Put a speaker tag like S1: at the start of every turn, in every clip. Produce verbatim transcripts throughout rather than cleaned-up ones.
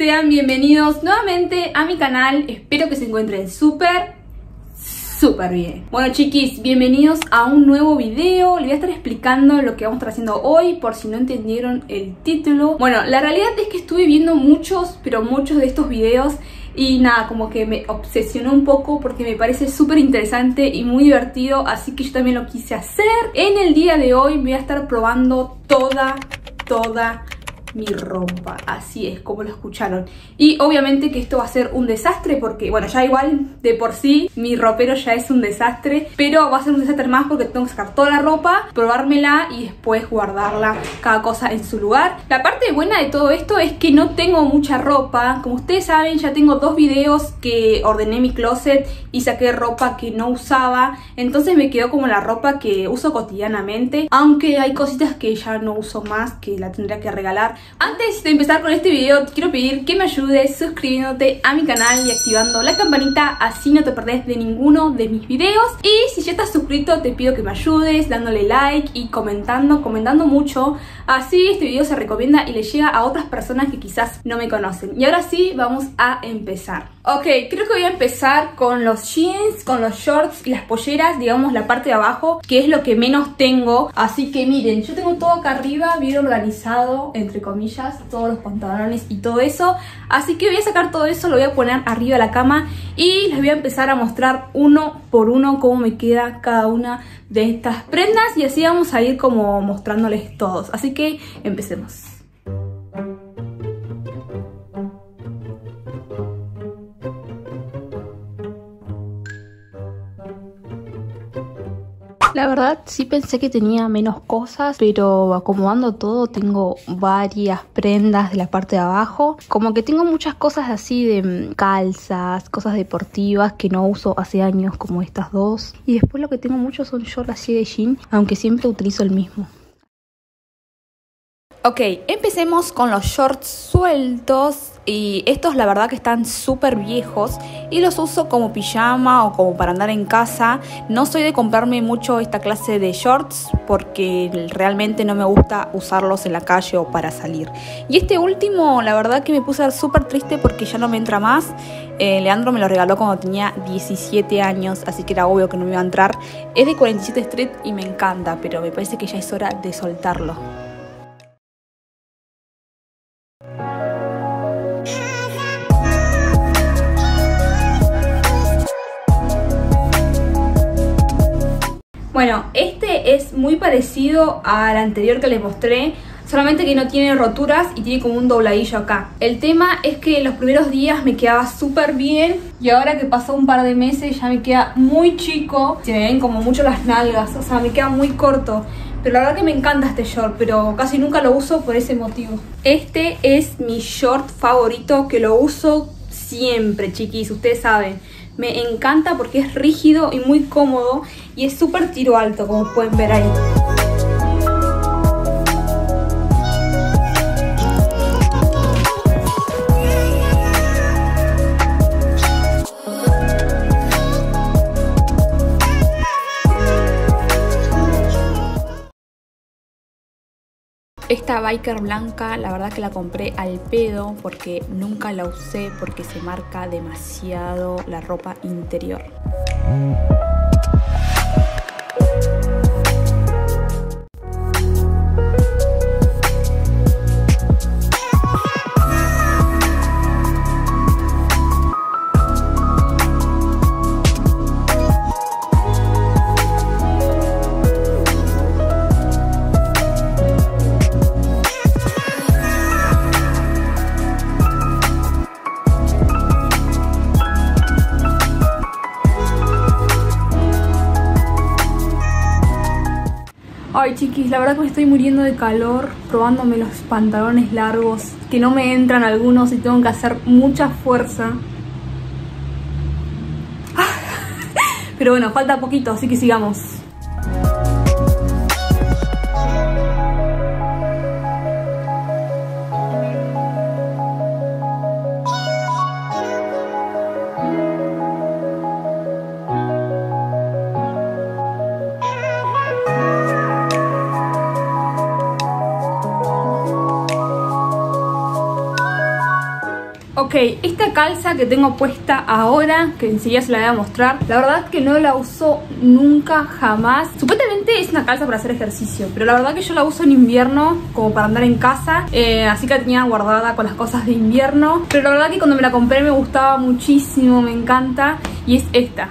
S1: sean bienvenidos nuevamente a mi canal. Espero que se encuentren súper, súper bien. Bueno chiquis, bienvenidos a un nuevo video. Les voy a estar explicando lo que vamos a estar haciendo hoy, por si no entendieron el título. Bueno, la realidad es que estuve viendo muchos, pero muchos de estos videos y nada, como que me obsesionó un poco porque me parece súper interesante y muy divertido, así que yo también lo quise hacer. En el día de hoy voy a estar probando toda, toda mi ropa, así es como lo escucharon. Y obviamente que esto va a ser un desastre porque, bueno, ya igual de por sí mi ropero ya es un desastre, pero va a ser un desastre más porque tengo que sacar toda la ropa, probármela y después guardarla cada cosa en su lugar. La parte buena de todo esto es que no tengo mucha ropa. Como ustedes saben, ya tengo dos videos que ordené mi closet y saqué ropa que no usaba, entonces me quedó como la ropa que uso cotidianamente, aunque hay cositas que ya no uso más, que la tendría que regalar. Antes de empezar con este video, te quiero pedir que me ayudes suscribiéndote a mi canal y activando la campanita, así no te perdés de ninguno de mis videos. Y si ya estás suscrito, te pido que me ayudes dándole like y comentando, comentando mucho, así este video se recomienda y le llega a otras personas que quizás no me conocen. Y ahora sí, vamos a empezar. Ok, creo que voy a empezar con los jeans, con los shorts y las polleras, digamos la parte de abajo, que es lo que menos tengo. Así que miren, yo tengo todo acá arriba bien organizado, entre comillas, todos los pantalones y todo eso. Así que voy a sacar todo eso, lo voy a poner arriba de la cama y les voy a empezar a mostrar uno por uno cómo me queda cada una de estas prendas. Y así vamos a ir como mostrándoles todos. Así que empecemos. La verdad sí pensé que tenía menos cosas, pero acomodando todo tengo varias prendas de la parte de abajo. Como que tengo muchas cosas así de calzas, cosas deportivas que no uso hace años, como estas dos. Y después lo que tengo mucho son shorts así de jean, aunque siempre utilizo el mismo. Ok, empecemos con los shorts sueltos. Y estos la verdad que están súper viejos y los uso como pijama o como para andar en casa. No soy de comprarme mucho esta clase de shorts porque realmente no me gusta usarlos en la calle o para salir. Y este último la verdad que me puse súper triste porque ya no me entra más. eh, Leandro me lo regaló cuando tenía diecisiete años, así que era obvio que no me iba a entrar. Es de cuarenta y siete Street y me encanta, pero me parece que ya es hora de soltarlo. Bueno, este es muy parecido al anterior que les mostré, solamente que no tiene roturas y tiene como un dobladillo acá. El tema es que los primeros días me quedaba súper bien y ahora que pasó un par de meses ya me queda muy chico. Se me ven como mucho las nalgas, o sea, me queda muy corto. Pero la verdad que me encanta este short, pero casi nunca lo uso por ese motivo. Este es mi short favorito, que lo uso siempre, chiquis, ustedes saben. Me encanta porque es rígido y muy cómodo y es súper tiro alto, como pueden ver ahí. Esta biker blanca la verdad que la compré al pedo porque nunca la usé porque se marca demasiado la ropa interior. Ay chiquis, la verdad que me estoy muriendo de calor probándome los pantalones largos, que no me entran algunos y tengo que hacer mucha fuerza. Pero bueno, falta poquito, así que sigamos. Ok, esta calza que tengo puesta ahora, que enseguida se la voy a mostrar, la verdad es que no la uso nunca, jamás. Supuestamente es una calza para hacer ejercicio, pero la verdad que yo la uso en invierno, como para andar en casa, eh, así que la tenía guardada con las cosas de invierno. Pero la verdad que cuando me la compré me gustaba muchísimo, me encanta, y es esta.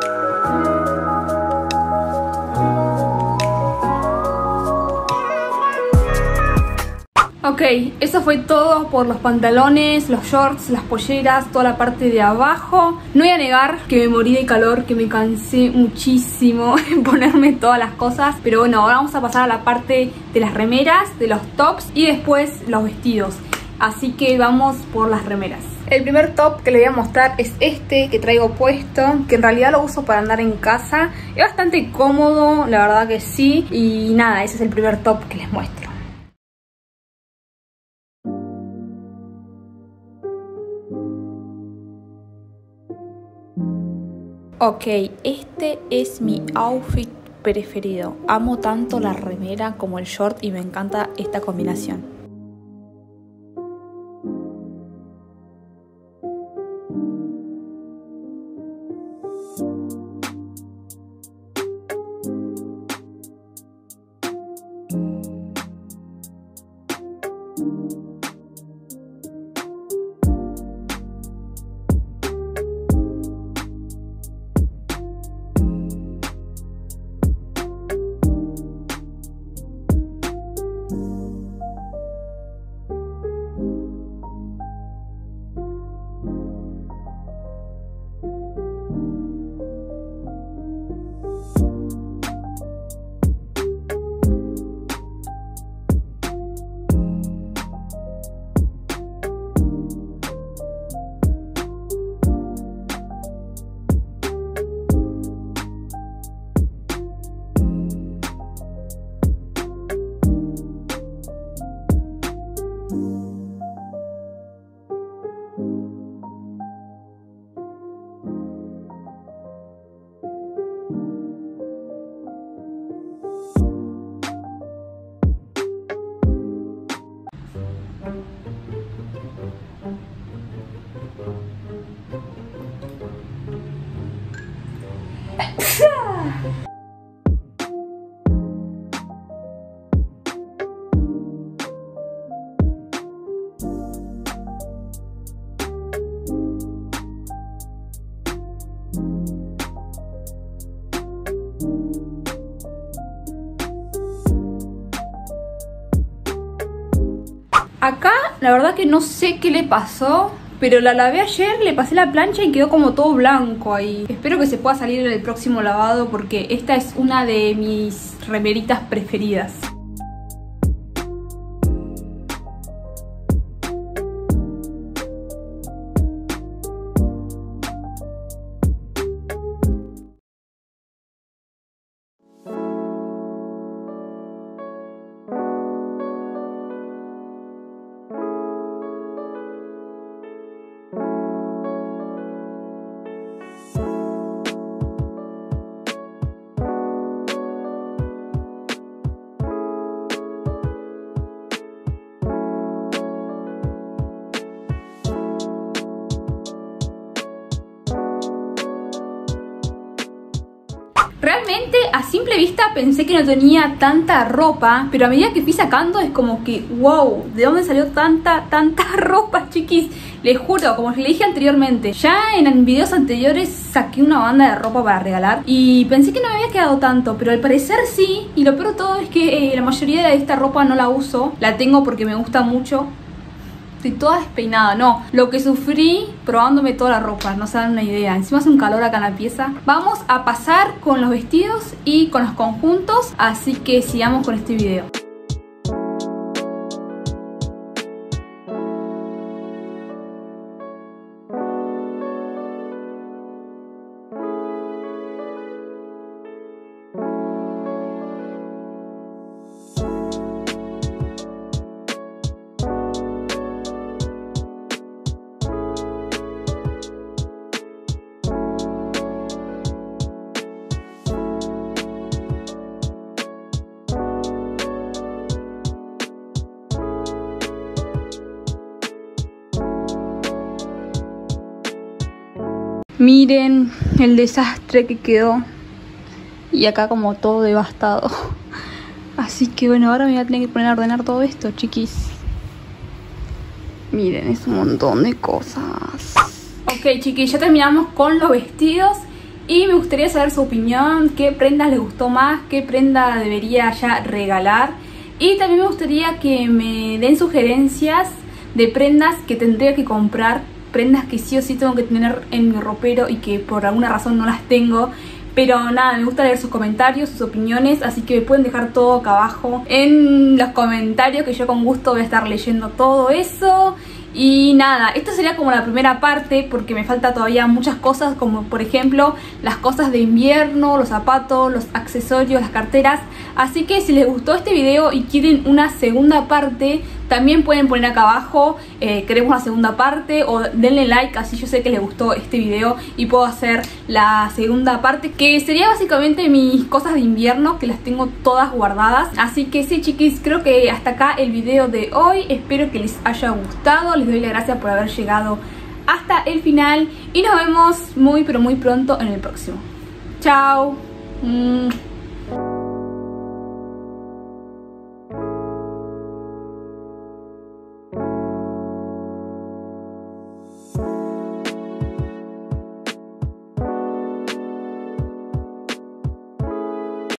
S1: Ok, eso fue todo por los pantalones, los shorts, las polleras, toda la parte de abajo. No voy a negar que me morí de calor, que me cansé muchísimo en ponerme todas las cosas. Pero bueno, ahora vamos a pasar a la parte de las remeras, de los tops y después los vestidos. Así que vamos por las remeras. El primer top que les voy a mostrar es este que traigo puesto, que en realidad lo uso para andar en casa. Es bastante cómodo, la verdad que sí. Y nada, ese es el primer top que les muestro. Ok, este es mi outfit preferido. Amo tanto la remera como el short y me encanta esta combinación. Acá la verdad que no sé qué le pasó, pero la lavé ayer, le pasé la plancha y quedó como todo blanco ahí. Espero que se pueda salir en el próximo lavado porque esta es una de mis remeritas preferidas. Realmente a simple vista pensé que no tenía tanta ropa, pero a medida que fui sacando es como que wow, ¿de dónde salió tanta, tanta ropa, chiquis? Les juro, como les dije anteriormente, ya en videos anteriores saqué una banda de ropa para regalar y pensé que no me había quedado tanto, pero al parecer sí. Y lo peor de todo es que eh, la mayoría de esta ropa no la uso, la tengo porque me gusta mucho. Estoy toda despeinada, no. Lo que sufrí probándome toda la ropa, no se dan una idea. Encima hace un calor acá en la pieza. Vamos a pasar con los vestidos y con los conjuntos, así que sigamos con este video. Miren el desastre que quedó. Y acá como todo devastado. Así que bueno, ahora me voy a tener que poner a ordenar todo esto, chiquis. Miren, es un montón de cosas. Ok, chiquis, ya terminamos con los vestidos. Y me gustaría saber su opinión. ¿Qué prendas les gustó más? ¿Qué prenda debería ya regalar? Y también me gustaría que me den sugerencias de prendas que tendría que comprar. Prendas que sí o sí tengo que tener en mi ropero y que por alguna razón no las tengo. Pero nada, me gusta leer sus comentarios, sus opiniones, así que me pueden dejar todo acá abajo en los comentarios, que yo con gusto voy a estar leyendo todo eso. Y nada, esto sería como la primera parte porque me falta todavía muchas cosas, como por ejemplo las cosas de invierno, los zapatos, los accesorios, las carteras. Así que si les gustó este video y quieren una segunda parte, también pueden poner acá abajo, eh, queremos una segunda parte, o denle like, así yo sé que les gustó este video y puedo hacer la segunda parte, que sería básicamente mis cosas de invierno, que las tengo todas guardadas. Así que sí, chiquis, creo que hasta acá el video de hoy. Espero que les haya gustado, les doy las gracias por haber llegado hasta el final y nos vemos muy pero muy pronto en el próximo. Chao. Mm.